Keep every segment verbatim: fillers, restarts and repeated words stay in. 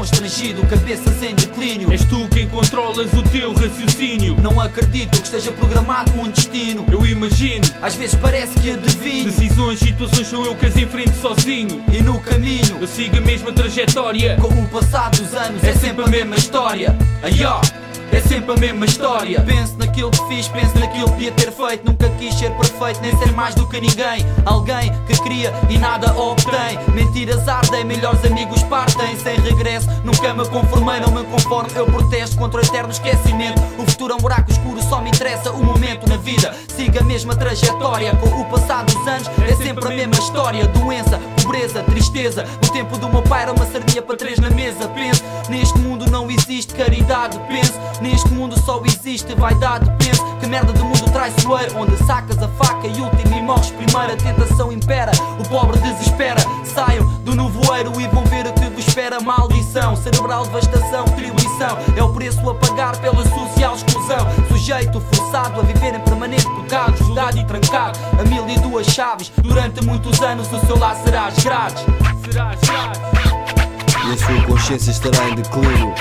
constrangido, cabeças em declínio. És tu quem controlas o teu raciocínio. Não acredito que esteja programado um destino. Eu imagino, às vezes parece que adivinho. decisões, situações sou eu que as enfrento sozinho. E no caminho eu sigo a mesma trajetória. Com o passar dos anos é sempre a mesma história. Aí ó, é sempre a mesma história. Penso naquilo que fiz, penso naquilo que devia ter feito. Nunca quis ser perfeito, nem ser mais do que ninguém. Alguém que queria e nada obtém. Mentiras ardem, melhores amigos partem. Sem regresso, nunca me conformei, não me conformo. Eu protesto contra o eterno esquecimento. O futuro é um buraco escuro, só me interessa o momento na vida. Siga a mesma trajetória. Com o passar dos anos é sempre a mesma história. Doença, pobreza, tristeza. No tempo do meu pai era uma sardinha para três na mesa. Penso, neste mundo não existe caridade. Penso, neste mundo só existe vaidade. Penso, que merda de mundo traiçoeiro, onde sacas a faca e último e morres primeiro. A tentação impera, o pobre desespera. Saiam do nevoeiro e vão ver o que vos espera. Maldição, cerebral, devastação, tribuição. É o preço a pagar pela social exclusão. Sujeito forçado a viver em permanente pecado, jogado e trancado a mil e duas chaves. Durante muitos anos o seu lar será as grades. Serás, serás. E a sua consciência estará em declínio.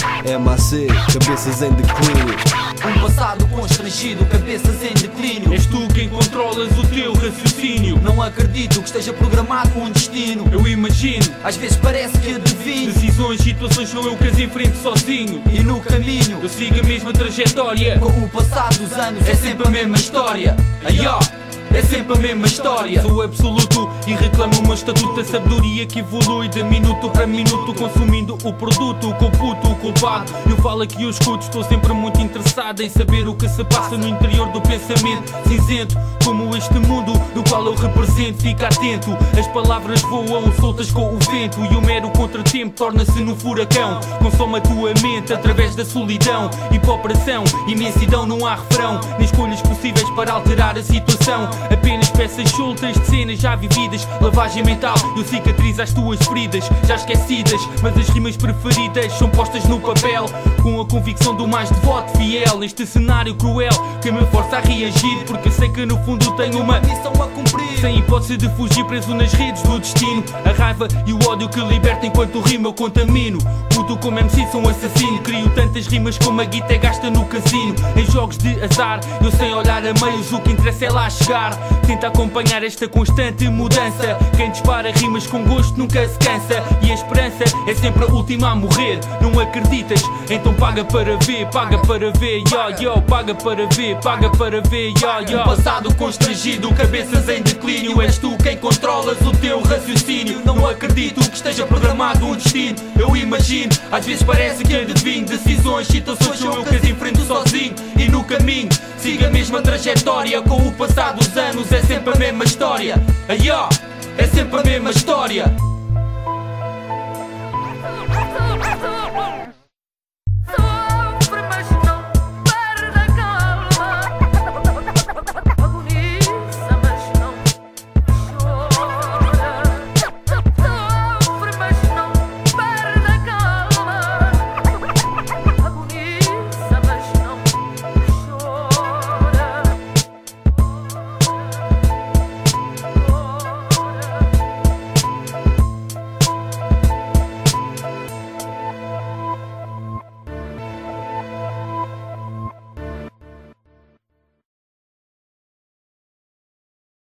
M A C, cabeças em declínio. Um passado constrangido, cabeças em declínio. És tu quem controlas o teu raciocínio. Não acredito que esteja programado um destino. Eu imagino, às vezes parece que adivinho. decisões, situações sou eu que as enfrento sozinho. E no caminho eu sigo a mesma trajetória. Com o passar dos anos é sempre a mesma história. Aí ó, é sempre a mesma história. Sou absoluto e reclamo o meu estatuto. A sabedoria que evolui de minuto para minuto, consumindo o produto, computo o culpado. Eu falo que eu escuto, estou sempre muito interessado em saber o que se passa no interior do pensamento cinzento, como este mundo do qual eu represento. Fica atento, as palavras voam soltas com o vento, e o mero contratempo torna-se no furacão. Consome a tua mente através da solidão, hipoperação, imensidão, não há refrão, nem escolhas possíveis para alterar a situação. Apenas peças soltas de cenas já vividas. Lavagem mental, eu cicatrizo as tuas feridas já esquecidas, mas as rimas preferidas são postas no papel, com a convicção do mais devoto fiel. Neste cenário cruel que me força a reagir, porque sei que no fundo tenho uma missão a cumprir. Sem hipótese de fugir, preso nas redes do destino. A raiva e o ódio que liberta enquanto rima eu contamino. Puto como M C sou um assassino. Crio tantas rimas como a guita gasta no casino. Em jogos de azar, eu sem olhar a meios, o que interessa é lá chegar. Tenta acompanhar esta constante mudança. Quem dispara rimas com gosto nunca se cansa, e a esperança é sempre a última a morrer. Não acreditas? Então paga para ver, paga para ver, yo, yo. Paga para ver, paga para ver, yo, yo. Um passado constrangido, cabeças em declínio. És tu quem controlas o teu raciocínio. Não acredito que esteja programado um destino. Eu imagino, às vezes parece que adivinho. Decisões, situações sou eu que as enfrento sozinho. E no caminho siga a mesma trajetória. Com o passar dos anos é sempre a mesma história. Aí ó, é sempre a mesma história.